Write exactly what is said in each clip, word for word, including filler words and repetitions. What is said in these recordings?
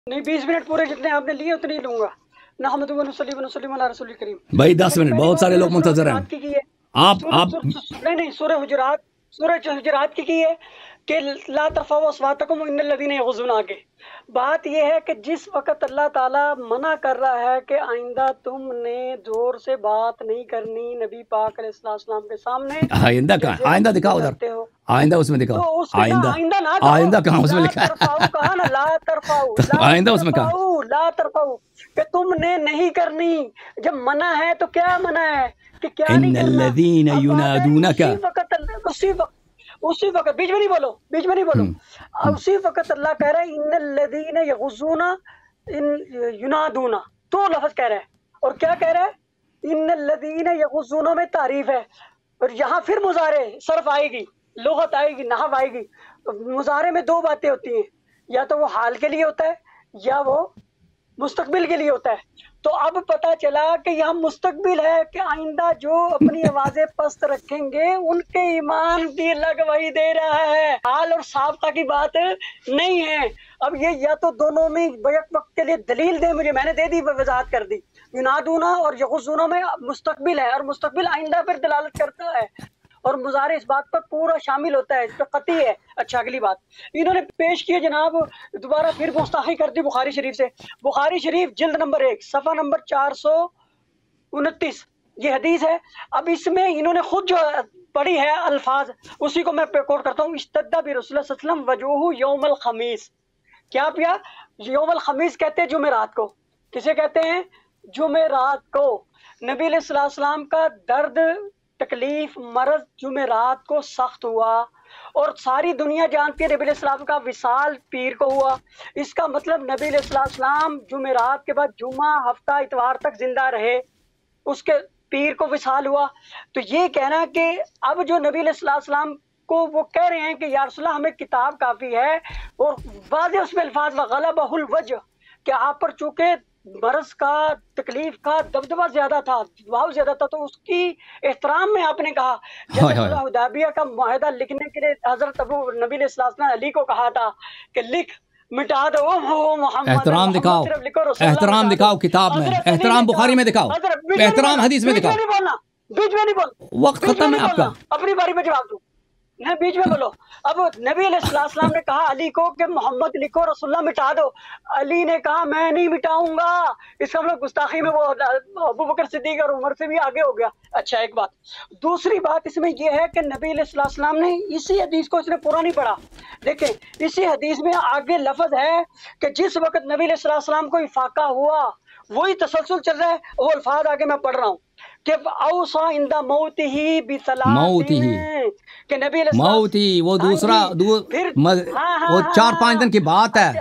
नहीं, बीस मिनट पूरे जितने आपने लिए उतने ही लूंगा ना। हम तो वनसल्ली वनसल्लिम अला रसूलिल करीम। भाई दस मिनट, बहुत सारे लोग मुंतजर हैं। आप आप नहीं नहीं, सूरह हुजुरात, सूरह हुजुरात की की है कि ला तरफाउ अस्वातकुम इन्नल लज़ीना यग़ुज़्ज़ूना। आगे बात यह है कि जिस वक्त अल्लाह ताला मना कर रहा है कि आइंदा तुमने जोर से बात नहीं करनी नबी पाक अलैहिस्सलाम के सामने। आइंदा कहाँ? आइंदा दिखाओ उधर, आइंदा उसमें दिखाओ। तो आइंदा आइंदा ना, आइंदा कहाँ उसमें लिखा है? कहा ना ला तरफाउ, आइंदा उसमें कहा ला तरफाउ कि तुमने नहीं करनी। जब मना है तो क्या मना है कि क्या नहीं करना। इन्नल्लज़ीना युनादूनका, उसी वक्त उसी वक्त उसी वक्त बीच में नहीं बोलो, बीच में नहीं बोलो। उसी वक्त अल्लाह कह रहा है इन्नल्लज़ीना यग़ुज़्ज़ूना इन युनादूना, तो लफ्ज कह रहा है। और क्या कह रहा है? इन्नल्लज़ीना यग़ुज़्ज़ूना में तारीफ है, और यहाँ फिर मुज़ारे सर्फ आएगी, लुगत आएगी, नहव आएगी। मुज़ारे में दो बातें होती हैं, या तो वो हाल के लिए होता है या वो मुस्तकबिल के लिए होता है। तो अब पता चला कि यहाँ मुस्तकबिल है कि आइंदा जो अपनी आवाजें पस्त रखेंगे उनके ईमान की अल्लाह गवाही दे रहा है। हाल और साबका की बात नहीं है। अब ये या तो दोनों में बैक वक्त के लिए दलील दे मुझे, मैंने दे दी, वजाहत कर दी। युनादूना और यग़ुज़्ज़ूना में मुस्तकबिल है, और मुस्तकबिल आइंदा पर दलालत करता है, और मुज़ारे इस बात पर पूरा शामिल होता है, तो कती है। अच्छा, अगली बात इन्होंने पेश की है जनाब, दोबारा फिर गुस्ताखी कर दी बुखारी शरीफ से। बुखारी शरीफ जिल्द नंबर एक सफ़ा नंबर चार सौ उनतीस ये हदीस है। अब इसमें इन्होंने खुद जो पढ़ी है अल्फाज, उसी को मैं कोट करता हूँ। इस्तद्दा बि रसूलुल्लाह सल्लल्लाहु अलैहि वसल्लम वजूहु यौमल खमीस। क्या पिया? यौमल खमीस कहते हैं जुमेरात को। किसे कहते हैं? जुमेरात को। नबी अलैहि सलाम का दर्द, तकलीफ, मर्ज जुमेरात को सख्त हुआ, और सारी दुनिया जानती है नबी अलैहिस्सलाम का विसाल पीर को हुआ। इसका मतलब नबी अलैहिस्सलाम जुमेरात के बाद जुमा, हफ्ता, इतवार तक जिंदा रहे, उसके पीर को विसाल हुआ। तो ये कहना कि अब जो नबी अलैहिस्सलाम को वो कह रहे हैं कि या रसूलल्लाह हमें किताब काफ़ी है, और वाज़े उसमें अल्फाज वग़लबहुल वज्ह कि आप पर चूँकि मर्ज का, तकलीफ का दबदबा ज्यादा था, दबाव ज्यादा था, तो उसकी एहतराम में आपने कहा। जैसे हुदैबिया का मुआहदा लिखने के लिए हजरत अबू नबी अलैहिस्सलाम अली को कहा था कि लिख मिटा दो वो मोहम्मद, एहतराम दिखाओ, एहतराम दिखाओ किताब में, एहतराम बुखारी में दिखाओ, एहतराम हदीस में दिखाओ। बीच में नहीं बोल, वक्त खत्म है आपका, अपनी बारी में जवाब दो, नहीं बीच में बोलो। अब नबी अलैहिस्सलाम ने कहा अली को कि मोहम्मद लिखो, रसूलुल्लाह मिटा दो। अली ने कहा मैं नहीं मिटाऊंगा। इसका हम लोग गुस्ताखी में वो अबू बकर सिद्दीक और उमर से भी आगे हो गया। अच्छा, एक बात। दूसरी बात इसमें ये है कि नबी अलैहिस्सलाम ने इसी हदीस को, इसने पूरा नहीं पढ़ा, देखें इसी हदीस में आगे लफ्ज है कि जिस वक्त नबी अलैहिस्सलाम को इफाका हुआ, वही तसलसल चल रहा है। वो अल्फाज आगे मैं पढ़ रहा हूँ कि औसा इंदा मौती ही बिसलाती, मौती ही कि नबी मौती, वो दूसरा दू, फिर मज, हाँ, हाँ, वो चार पांच दिन की बात है।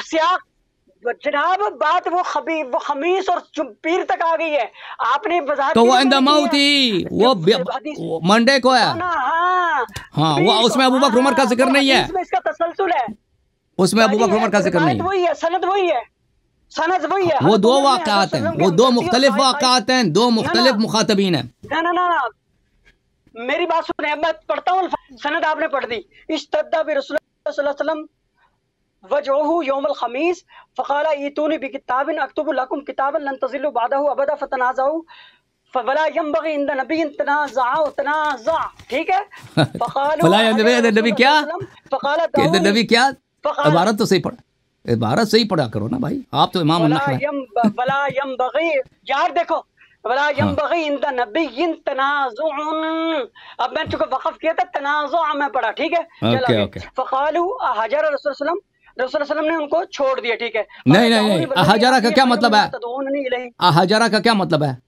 जनाब बात वो खबी वो खमीस और पीर तक आ गई है। आपने तो वो इंदा मौती वो, वो मंडे को है। हाँ हाँ, वो उसमें अबू बकर उमर का जिक्र नहीं है, इसका तसलसल है, उसमें अबू बकर उमर का जिक्र नहीं है। वही है, सनद वही है, सनद वही है। वो दो वाक़ात हैं, वो दो मुख्तलिफ वाक़ात हैं, दो मुख्तलिफ मुखातबीन हैं। ना ना ना ना, मेरी बात सुने, मैं पढ़ता हूँ, सनद आपने पढ़ दी। इस्तद्दा बि रसूलुल्लाह सल्लल्लाहु अलैहि वसल्लम वजहू यौमल खमीस फ़क़ाला ईतूनी बिकिताबिन अक्तुबु लकुम किताबन लन तज़िल्लू बअदहू अबदा फतनाज़ऊ फवला यंबग़ी इंदा नबिय्यिन तनाज़अ तनाज़अ। ठीक है, फ़क़ालू फला नबी क्या, फ़क़ाला नबी क्या, इबारत तो सही पढ़, इबारत सही पढ़ा करो ना भाई, आप तो इमाम वला यंबग़ी, यार देखो, वला यंबग़ी इंदा नबिय्यिन तनाज़ुअन। अब मैं चूंकि वक़फ़ किया था, तनाज़ुअ में पढ़ा। ठीक है, ओके ओके। फ़क़ालू हजर रसूलुल्लाह रसूलुल्लाह ने उनको छोड़ दिया। ठीक है, नहीं नहीं नहीं, हजरा का क्या मतलब है, हजरा का क्या मतलब है?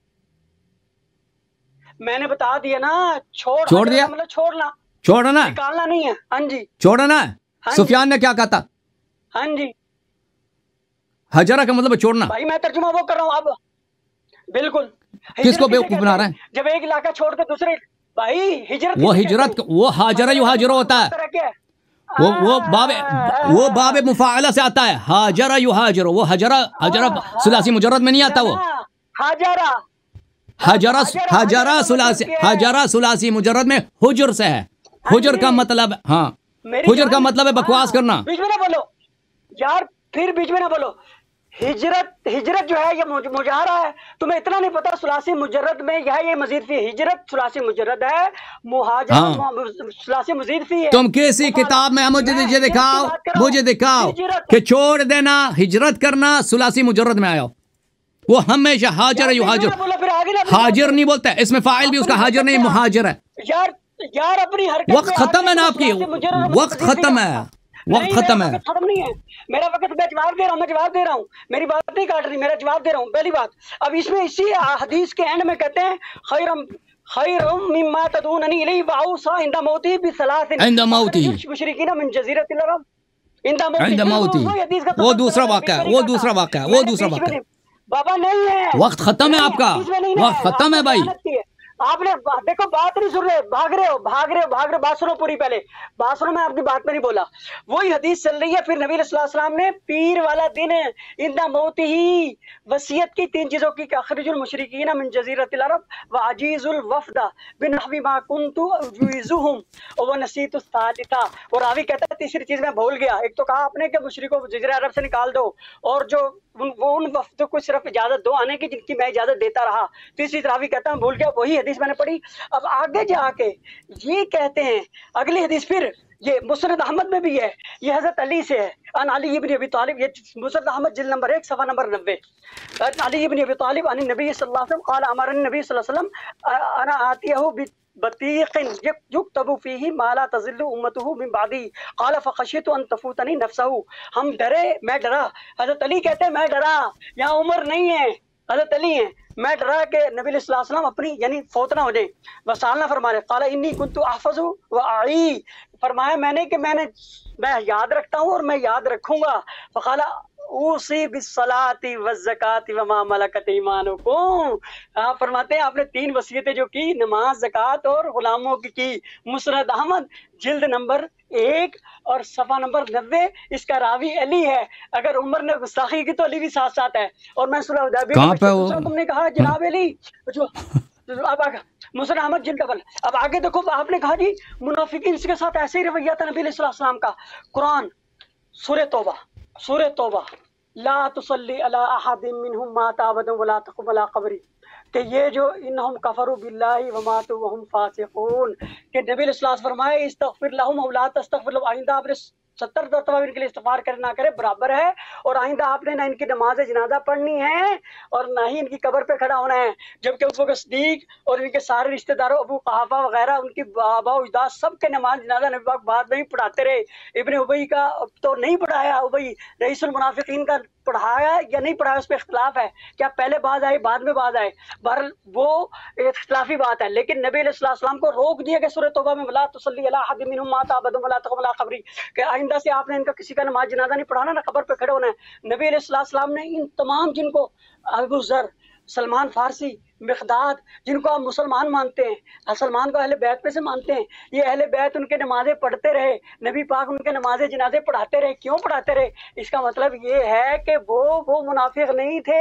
मैंने बता दिया ना, छोड़ छोड़ दिया मतलब छोड़ना, छोड़ना, निकालना नहीं है। हाँ जी, छोड़ना है। सुफियान ने क्या कहा था? हाँ जी, हजरा का मतलब छोड़ना। भाई मैं तर्जुमा वो कर रहा हूँ अब, बिल्कुल। किसको बेवकूफ बना रहे हैं? जब एक इलाका छोड़ के दूसरे, भाई हिजरत, वो हिजरत, वो हाजरा यु हाजरो होता है, वो वो बाबे वो बाबे मुफाअला से आता है, हाजरा यु हाजरो, वो हजरा हजरा सुलासी मुजर्रद में नहीं आता। वो हाजरा हजरा हजरा सुलासी हजरा सुलासी मुजर्रद में हुजर से है। हुजर का मतलब, हाँ, हुजर का मतलब है बकवास करना। बीच में ना बोलो यार, फिर बीच में ना बोलो। हिजरत हिजरत जो है ये मुजाहरा है, तुम्हें इतना नहीं पता सुलासी मुजर्रद में यह ये मजीद फी, हिजरत सुलासी मुजर्रद है, मुहाजरा हाँ। सुलासी मजीद फी है। तुम किसी किताब में मुझे मुझे दिखाओ, मुझे दिखाओ कि छोड़ देना हिजरत करना सुलासी मुजर्रद में आया। वो हमेशा हाजिर युहाजिर, हाजिर नहीं बोलता है, इसमें फाइल भी उसका हाजिर नहीं मुहाजिर है। यार यार अपनी हरकत वक्त खत्म है ना आपकी, वक्त खत्म है, वक्त खत्म है। खत्म नहीं है मेरा वक्त, मैं जवाब दे रहा हूँ, मैं जवाब दे रहा हूँ, मेरी बात नहीं काट रही, मेरा जवाब दे रहा हूँ। पहली बात, अब इसमें इसी हदीस के एंड में कहते हैं खैरम खैरम मिम्मा तदूननी इलैहि वअऊसा इंदा मौती बिसलासिन इंदा मौती मुशरिकीन मिन जज़ीरतिल अरब इंदा मौती इंदा मौती वो दूसरा वाक़या है, वो दूसरा वाक़या है, वो दूसरा वाक़या है। बाबा नहीं है, वक्त खत्म है आपका, वक्त खत्म है भाई। आपने देखो बात नहीं सुन रहे, भाग रहे हो भाग रहे हो भाग रहे हो बात सुनो पूरी, पहले बात सुनो, मैं आपकी बात में नहीं बोला। वही हदीस चल रही है, फिर नबी सल्लल्लाहु अलैहि वसल्लम ने पीर वाला दिन इंदा मौत ही वसीयत की तीन चीजों की, अखरिजुल मुशरिकीन मिन जज़ीरतिल अरब व अजीजुल वफदा बिनहवी मा कुंतु युइजुहुम व नसीतु सालिसा। और रावी कहता है तीसरी चीज मैं भूल गया, एक तो कहा आपने कि मुशरिकों को जज़ीरा अरब से निकाल दो, और जो वो उन वफ्दों को सिर्फ इजाजत दो आने की जिनकी मैं इजाजत देता रहा। तीसरी रावी कहता हूँ भूल गया, वही हदीस मैंने पढ़ी। अब आगे जाके ये कहते हैं अगली हदीस, फिर ये मुस्नद अहमद में भी है, ये हजरत अली से है, अन अली इब्न अबी तालिब, ये मुस्नद अहमद जिल्द नंबर एक सफा नंबर नब्बे, अली इब्न अबी तालिब अन नबी सल्लल्लाहु अलैहि वसल्लम क़ाल अमरन नबी सल्लल्लाहु अलैहि वसल्लम अना आतियहु बतीक़िन युक्तबु फीही मा ला तज़िल्लु उम्मतुहु मिन बादी क़ाल फ़ख़शियतु अन तफ़ूतनी नफ़्सहु। हम डरे, मैं डरा, हजरत अली कहते हैं मैं डरा, यहाँ उमर नहीं है, हजरत अली हैं, मैं डरा कि नबी सल्लल्लाहु अलैहि वसल्लम अपनी यानी फौत ना हो जाए। वसालना फरमाए क़ाल इन्नी कुन्तु अहफ़ज़ु व अई, फरमाया मैंने कि मैंने मैं याद रखता हूँ और मैं याद रखूंगा। फ़क़ाला उसी बिस्सलाती वज़्ज़काती व मा मलकत ईमानुकुम। आप फरमाते हैं आपने तीन वसीयतें जो की, नमाज, ज़कात और गुलामों की की। मुस्नद अहमद जिल्द नंबर एक और सफा नंबर नब्बे, इसका रावी अली है। अगर उमर ने गुस्ताखी की तो अली भी साथ साथ है। और मैं सुलह हुदैबिया में तुमने कहा जनाब अली जो अब मुस्नद अहमद जिल्द अव्वल। अब आगे देखो, आपने कहा जी मुनाफिकीन के साथ ऐसे ही रवैया था नबी सल्लल्लाहु अलैहि वसल्लम का। कुरान सूरह तौबा, सूरह तौबा, ला तुसल्ली अला अहदिम मिनहुम माता अबदन वला तक़ुम अला क़ब्री, कि ये जो इन्नहुम कफरू बिल्लाहि व मातू व हुम फासिकून, कि नबी सल्लल्लाहु अलैहि वसल्लम फरमाए इस्तग़फिर लहुम औ ला तस्तग़फिर लहुम, आइंदा आपने सत्तर दफा इनके लिए इस्तिग़फ़ार करे ना करे बराबर है, और आइंदा आपने ना इनकी नमाज जनाजा पढ़नी है और ना ही इनकी कब्र पे खड़ा होना है। जबकि अबू बकर सिद्दीक और इनके सारे रिश्तेदारों अबू क़हाफ़ा वगैरह उनकी बाबा अजदाद सब के नमाज जनाजा नबी पाक बाद में ही पढ़ाते रहे। इब्ने उबई का तो नहीं पढ़ाया, उबई रईसुल मुनाफ़िक़ीन का पढ़ाया या नहीं पढ़ाया उस पर इख्तलाफ है, क्या पहले बाज आए बाद में बाज आए, बहरहाल वो इख्तलाफी बात है। लेकिन नबी सल्लल्लाहु अलैहि वसल्लम को रोक दिया गया सूरह तौबा में, वला तुसल्ली अला अहदिम मिनहुम माता अबदन वला तक़ुम अला क़ब्री, कि आइंदा से आपने इनका किसी का नमाज जनाजा नहीं पढ़ाना, ना कब्र पे खड़े होना है। नबी सल्लल्लाहु अलैहि वसल्लम ने इन तमाम जिनको अबू ज़र, सलमान फारसी, मिक़दाद, जिनको आप मुसलमान मानते हैं, सलमान को अहले बैत में से मानते हैं, ये अहले बैत उनके नमाजें पढ़ते रहे, नबी पाक उनके नमाजें जनाजे पढ़ाते रहे। क्यों पढ़ाते रहे? इसका मतलब ये है कि वो वो मुनाफिक नहीं थे।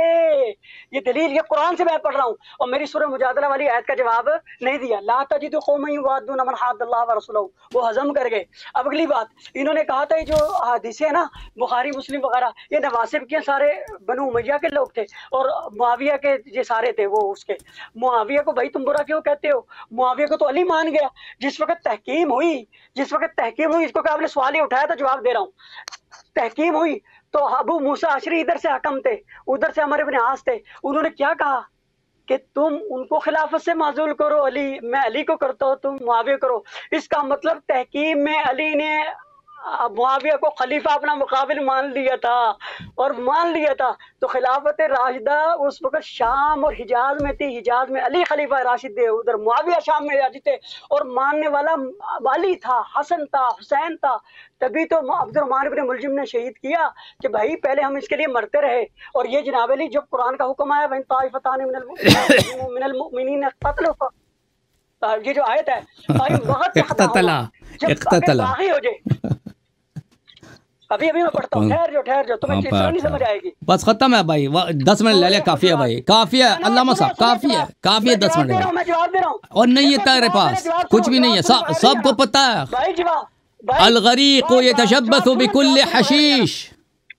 ये दलील ये कुरान से मैं पढ़ रहा हूँ, और मेरी सूरह मुजादला वाली आयत का जवाब नहीं दिया। ला तजिदु कौमन युवाद्दूना मन हाद्दल्लाह व रसूलहू, वो हजम कर गए। अब अगली बात, इन्होंने कहा था जो हदीसें ना बुखारी मुस्लिम वगैरह, ये नवासिब के सारे बनु उमैया के लोग थे और मुआविया के ये सारे थे वो उसके। मुआविया को भाई तुम बुरा क्यों कहते हो? मुआविया को तो अली मान गया। जिस वक्त तहकीम हुई जिस वक्त तहकीम हुई इसको क्या आपने सवाल ही उठाया तो जवाब दे रहा हूँ। तहकीम हुई तो अबू मूसा अशरी इधर से हकम थे, उधर से हमारे इब्न आस थे। उन्होंने क्या कहा कि तुम उनको खिलाफत से माजूल करो, अली मैं अली को करता हूँ, तुम मुआविया करो। इसका मतलब तहकीम में अली ने मुआविया को खलीफा अपना मुकाबिल मान लिया था, और मान लिया था तो खिलाफत राशिदा उस वक्त शाम और हिजाज में थी। हिजाज में अली खलीफा राशिद थे, उधर मुआविया शाम में राशिद थे, और मानने वाला अली था, हसन था, हुसैन था। तभी तो अब्दुर्रहमान इब्न मुलजिम ने शहीद किया कि भाई पहले हम इसके लिए मरते रहे। और ये जनाब अली जब कुरान का हुक्म आया, वइन ताइफतान मिनल मुमिनीन क़तलू, ये जो आयत है इख्ततला इख्ततला हो जाए। अभी अभी मैं पढ़ता हूँ, ठहर जो ठहर जो तुम्हें नहीं समझ आएगी। बस खत्म है भाई, दस मिनट ले ले, काफी है भाई, काफी है। अल्लामा साहब काफी है, काफी है, दस मिनट मैं जवाब दे रहा हूँ। और नहीं है तेरे पास कुछ भी नहीं है, सबको पता है। भाई जवाब अलगरीक़ यतशब्बसु बिकुल्लि हशीश,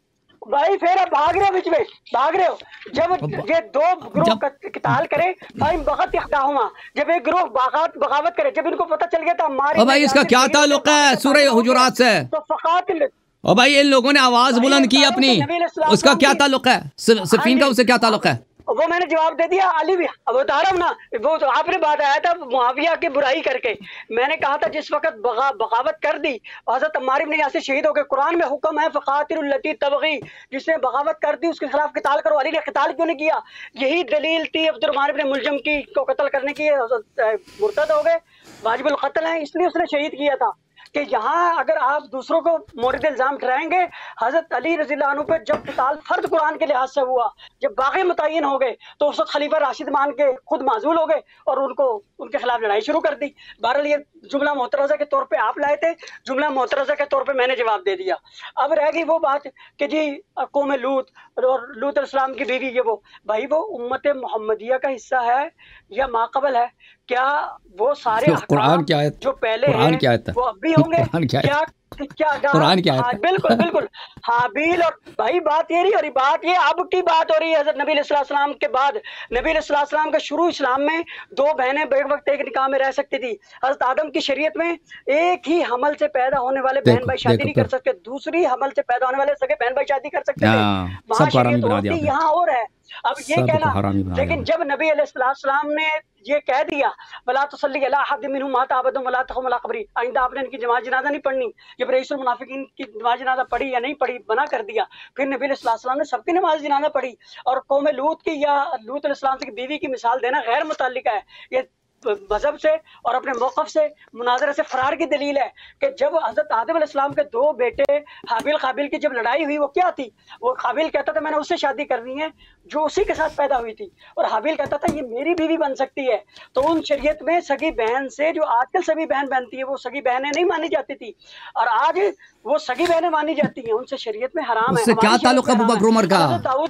भाई फिर अब भाग रहे हो बीच में, भाग रहे हो। जब ये दो ग्रुप किताल करे भाई बगत यख्ताहुमा, जब एक ग्रुप बगावत बगावत करे, जब इनको पता चल गया था हमारे भाई इसका क्या ताल्लुक है सूरह हुजुरात से? तो फकातिल और भाई इन लोगों ने आवाज बुलंद की अपनी, उसका क्या ताल्लुक है? सफीन का उससे क्या ताल्लुक है? वो मैंने जवाब दे दिया अली भी, अब बता रहा हूँ ना, वो तो आपने बात आया था मुआविया की बुराई करके, मैंने कहा था जिस वक्त बगा, बगावत कर दी हज़रत अम्मार इब्न यासिर शहीद हो गए, कुरान में हुक्म है फ़क़ातिलुल लती तबग़ी, जिसने बगावत कर दी उसके खिलाफ क़िताल करो। अली ने क़िताल क्यों नहीं किया? यही दलील थी अब्दुर्रहमान इब्न मुलजम की को कत्ल करने की, मुर्तद हो गए, वाजिबुल क़त्ल है, इसलिए उसने शहीद किया था। कि यहाँ अगर आप दूसरों को मोरद इल्ज़ाम ठहराएंगे, हज़रत अली रज़ियल्लाहु अन्हु पे जब क़िताल फ़र्द कुरान के लिहाज से हुआ, जब बाग़ी मुतय्यन हो गए, तो उस वक्त खलीफा राशिद मान के खुद माजूल हो गए और उनको उनके खिलाफ लड़ाई शुरू कर दी। बहरहाल ये जुमला मोतरज़ा के तौर पे आप लाए थे, जुमला मोतरज़ा के तौर पे मैंने जवाब दे दिया। अब रह गई वो बात कि जी कौम लूत और लूत अलैहिस्सलाम की बीवी, ये वो भाई वो उम्मत मोहम्मदिया का हिस्सा है या माक़बल है? क्या वो सारे कुरान क्या है, जो पहले कुरान क्या है वो अब भी होंगे? क्या क्या क्या कुरान क्या है? हाँ, बिल्कुल बिल्कुल हाबील और भाई बात ये नहीं हो रही, बात ये अब की बात हो रही है। हज़रत नबी अलैहिस्सलाम के बाद, नबी अलैहिस्सलाम के शुरू इस्लाम में दो बहनें एक वक्त एक निकाह में रह सकती थी। हज़रत आदम की शरीयत में एक ही हमल से पैदा होने वाले बहन भाई शादी नहीं कर सकते, दूसरी हमल से पैदा होने वाले सगे बहन भाई शादी कर सकते थे। वहाँ शरीयत होती, यहाँ और है। अब ये कहना, लेकिन जब नबी अलैहिस्सलाम ने ये कह दिया वला तुसल्ली अला अहद मिनहुम माता अबदा वला तक़ुम अला क़ब्री, आइंदा आपने इनकी नमाज जनाजा नहीं पढ़नी, जब रईसुल मुनाफिकीन की नमाज जनाजा पढ़ी या नहीं पढ़ी मना कर दिया। फिर नबी अलैहिस्सलाम ने सबकी नमाज जनाजा पढ़ी। और कौम लूत की या लूत अलैहिस्सलाम की बीवी की मिसाल देना गैर मुतल्लिक़ है, ये मजहब से और अपने मौक़िफ़ से मुनाज़रे से फरार की दलील है कि जब हज़रत आदम अलैहिस्सलाम के दो बेटे हाबिल काबिल की जब लड़ाई हुई, वो क्या थी? वो काबिल कहता था मैंने उससे शादी करनी है जो उसी के साथ पैदा हुई थी, और हाबिल कहता था ये मेरी बीवी बन सकती है। तो उन शरीयत में सगी बहन से, जो आजकल सभी बहन बनती है, वो सगी बहनें नहीं मानी जाती थी, और आज वो सगी बहनें मानी जाती हैं, उनसे शरीयत में हराम है। उससे क्या ताल्लुक है अबू बकर उमर का?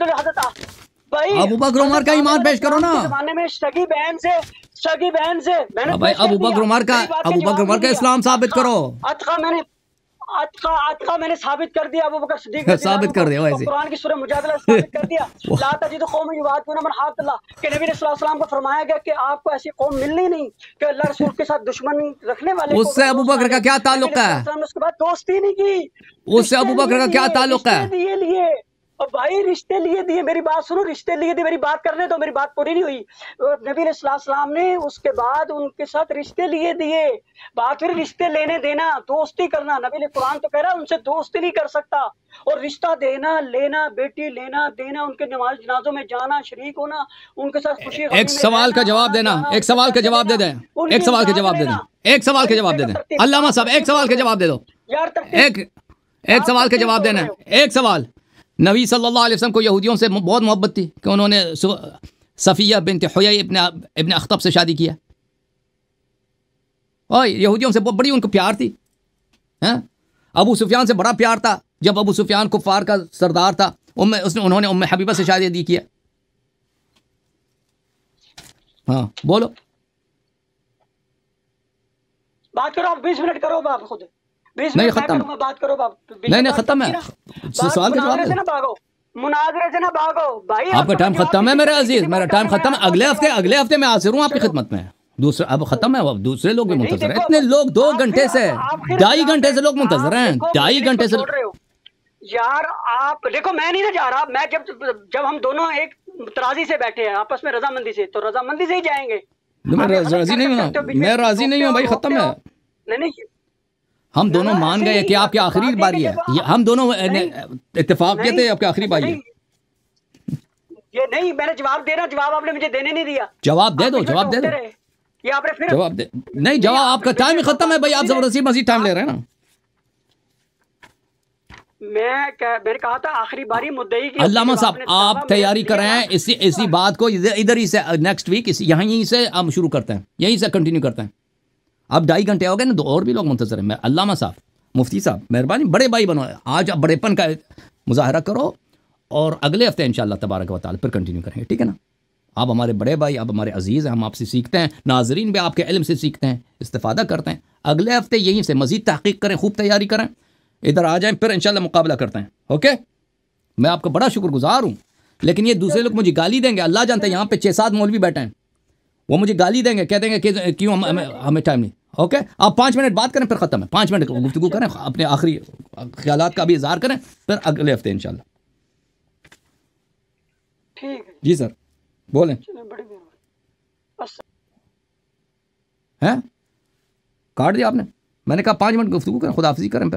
अबू बकर उमर का ईमान पेश करो ना। जमाने में सगी बहन से सगी बहन से मैंने भाई अबू बकर उमर का अबू बकर उमर का इस्लाम साबित करो। अतका मैंने अतका अतका मैंने साबित कर दिया, अबू बकर सिद्दीक साबित कर दिया, वैसे कुरान की सूरह मुजादला साबित कर दिया। ला तजिदु कौमन युवादूना मन हादल्लाह, कि नबी सल्लल्लाहु अलैहि वसल्लम को फरमाया गया कि आपको ऐसी कौम मिलनी नहीं कि अल्लाह रसूल के साथ दुश्मनी रखने वाले। उससे अबू बकर का क्या ताल्लुक है? उसके बाद दोस्ती नहीं की, उससे अबू बकर का क्या ताल्लुक है? दिए लिए और भाई रिश्ते लिए दिए, मेरी बात सुनो, रिश्ते लिए दिए, मेरी बात करने दो, मेरी बात पूरी नहीं हुई। नबी अलैहिस्सलाम ने उसके बाद उनके साथ रिश्ते लिए दिए, बात फिर रिश्ते लेने देना, दोस्ती करना। नबी ने कुरान तो कह रहा है उनसे दोस्ती नहीं कर सकता, और रिश्ता देना लेना, बेटी लेना देना, उनके नमाज जनाजों में जाना, शरीक होना, उनके साथ खुशी। एक सवाल का जवाब देना, एक सवाल का जवाब दे दें, एक सवाल का जवाब दे दें, एक सवाल का जवाब दे दें। अल्लामा साहब एक सवाल का जवाब दे दो यार, एक एक सवाल का जवाब देना, एक सवाल। नबी सल्लल्लाहु अलैहि वसल्लम को यहूदियों से बहुत मोहब्बत थी कि उन्होंने सफ़िया बिन्त हुयई इब्न इब्न अख्तब से शादी किया, और यहूदियों से बहुत बड़ी उनको प्यार थी। हैं? अबू सुफियान से बड़ा प्यार था, जब अबू सुफियान कुफार का सरदार था, उम्मे उसने उन्होंने उम्मे हबीबा से शादी दी किया। हाँ बोलो, बात करो, आप बीस मिनट करो बाप खुद, नहीं खत्म, बात करो बाप, नहीं नहीं खत्म है, सवाल का जवाब से ना भागो, मुनाजरे से ना भागो भाई। आपका टाइम खत्म है मेरे अजीज, मेरा टाइम खत्म है। अगले हफ्ते अगले हफ्ते मैं हाजिर हूँ आपकी खिदमत में। दूसरा अब खत्म है, अब दूसरे लोग भी मुंतजर हैं। इतने लोग दो घंटे से ढाई घंटे से लोग मुंतजर हैं, ढाई घंटे से। यार आप देखो, मैं नहीं ना जा रहा, मैं जब जब हम दोनों एक तराजी से बैठे हैं आपस में रजामंदी से, तो रजामंदी से ही जाएंगे। मैं राजी नहीं हूँ, मैं राजी नहीं हूँ भाई, खत्म है। नहीं नहीं, हम दोनों मान गए कि आपकी आखिरी बारी है, हम दोनों इत्तेफाक किए थे आपकी आखिरी बारी है। ये नहीं, मैंने जवाब दे रहा, जवाब आपने मुझे देने नहीं दिया। जवाब दे दो, जवाब दे दो, ये आपने फिर जवाब दे। नहीं जवाब, आपका टाइम ही खत्म है भाई, आप जबरदस्ती मजीद टाइम ले रहे हैं ना। मैं मैंने कहा था आखिरी बारी मुद्दई की। अल्लामा साहब आप तैयारी कर रहे हैं इसी इसी बात को, इधर ही से नेक्स्ट वीक यहीं से हम शुरू करते हैं, यहीं से कंटिन्यू करते हैं। अब ढाई घंटे हो गए ना, दो और भी लोग मुंतजर हैं। मैं अल्लामा साहब, मुफ्ती साहब, मेहरबानी, बड़े भाई बनो, आज आप बड़ेपन का मुजाहरा करो, और अगले हफ्ते इंशाअल्लाह तबारक व तआला फिर कंटिन्यू करेंगे, ठीक है ना। आप हमारे बड़े भाई, आप हमारे अजीज़ हैं, हम आपसे सीखते हैं, नाजरीन भी आपके इल्म से सीखते हैं, इस्तिफादा करते हैं। अगले हफ्ते यहीं से मज़ीद तहक़ीक़ करें, खूब तैयारी करें, इधर आ जाएं, फिर इंशाअल्लाह मुकाबला करते हैं। ओके, मैं आपका बड़ा शुक्रगुजार हूँ, लेकिन ये दूसरे लोग मुझे गाली देंगे। अल्लाह जानता है यहाँ पे छः सात मौलवी बैठे हैं, वो मुझे गाली देंगे, कह देंगे कि क्यों हम, हमें हमें टाइम नहीं। ओके, आप पाँच मिनट बात करें फिर ख़त्म है, पाँच मिनट गुफ्तगू करें, अपने आखिरी ख्यालात का भी इजहार करें, फिर अगले हफ्ते इंशाल्लाह। ठीक है जी सर, बोलें। हैं काट दिया आपने? मैंने कहा पाँच मिनट गुफ्तगू करें, खुदाफिज़ी करें।